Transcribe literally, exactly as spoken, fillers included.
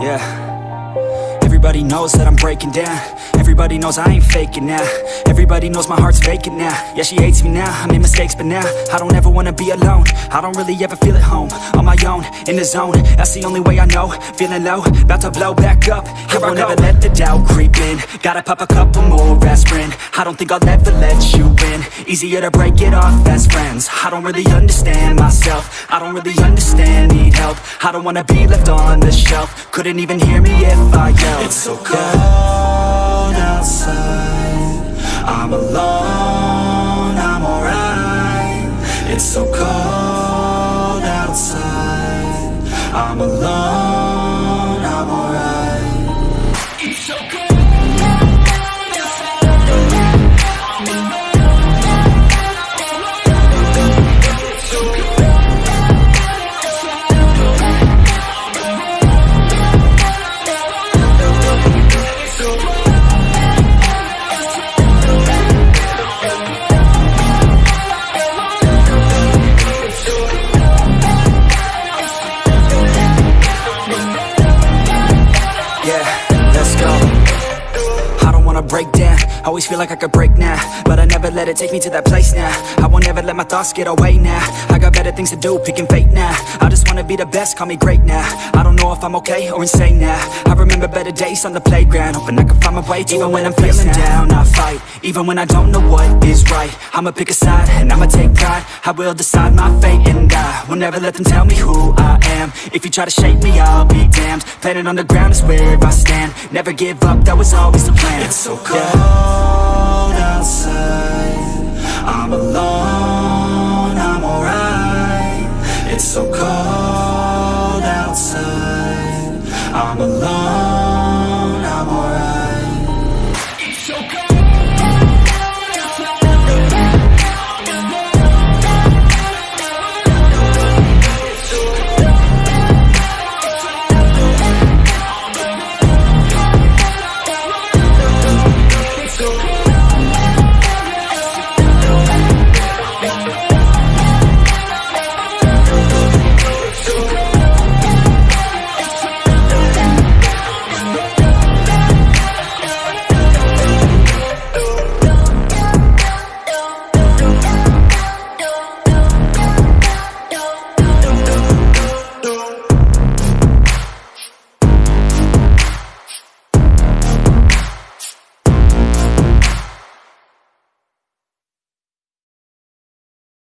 Yeah. Everybody knows that I'm breaking down. Everybody knows I ain't faking now. Everybody knows my heart's vacant now. Yeah, she hates me now, I made mistakes but now I don't ever wanna be alone. I don't really ever feel at home. On my own, in the zone, that's the only way I know. Feeling low, about to blow back up. Here I won't ever let the doubt creep in. Gotta pop a couple more aspirin. I don't think I'll ever let you in. Easier to break it off as friends. I don't really understand myself. I don't really understand, need help. I don't wanna be left on the shelf. Couldn't even hear me if I yelled. It's so cold outside, I'm alone, I'm alright. It's so cold outside, I'm alone, I'm alright. It's so cold. Break down, always feel like I could break now, but I never let it take me to that place now. I won't ever let my thoughts get away now. I got better things to do, picking fate now. I just wanna be the best, call me great now. I don't know if I'm okay or insane now. I remember better days on the playground, hoping I can find my way. Even when I'm feeling down, I fight. Even when I don't know what is right, I'ma pick a side and I'ma take pride. I will decide my fate and I will never let them tell me who I am. If you try to shake me, I'll be damned. Planet on the ground is where I stand. Never give up, that was always the plan. It's so cold outside, I'm alone, I'm alright. It's so cold outside, I'm alone.